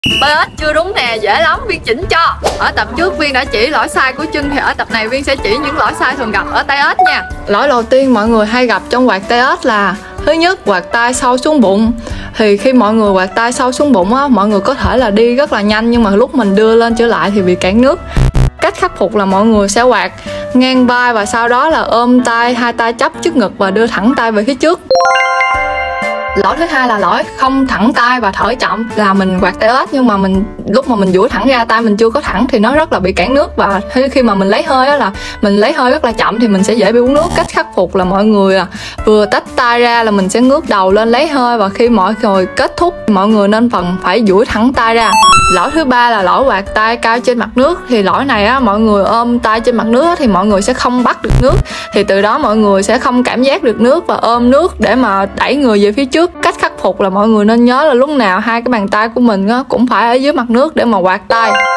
PH chưa đúng nè, dễ lắm, Viên chỉnh cho. Ở tập trước Viên đã chỉ lỗi sai của chân thì ở tập này Viên sẽ chỉ những lỗi sai thường gặp ở tay ếch nha. Lỗi đầu tiên mọi người hay gặp trong quạt tay ếch là thứ nhất, quạt tay sâu xuống bụng. Thì khi mọi người quạt tay sâu xuống bụng á, mọi người có thể là đi rất là nhanh nhưng mà lúc mình đưa lên trở lại thì bị cản nước. Cách khắc phục là mọi người sẽ quạt ngang vai và sau đó là ôm tay, hai tay chắp trước ngực và đưa thẳng tay về phía trước. Lỗi thứ hai là lỗi không thẳng tay và thở chậm, là mình quạt tay ếch nhưng mà lúc mà mình duỗi thẳng ra tay mình chưa có thẳng thì nó rất là bị cản nước, và khi mà mình lấy hơi á là mình lấy hơi rất là chậm thì mình sẽ dễ bị uống nước. Cách khắc phục là mọi người vừa tách tay ra là mình sẽ ngước đầu lên lấy hơi, và khi mọi người kết thúc mọi người nên phải duỗi thẳng tay ra. Lỗi thứ ba là lỗi quạt tay cao trên mặt nước. Thì lỗi này á, mọi người ôm tay trên mặt nước thì mọi người sẽ không bắt được nước, thì từ đó mọi người sẽ không cảm giác được nước và ôm nước để mà đẩy người về phía trước. Cách khắc phục là mọi người nên nhớ là lúc nào hai cái bàn tay của mình cũng phải ở dưới mặt nước để mà quạt tay.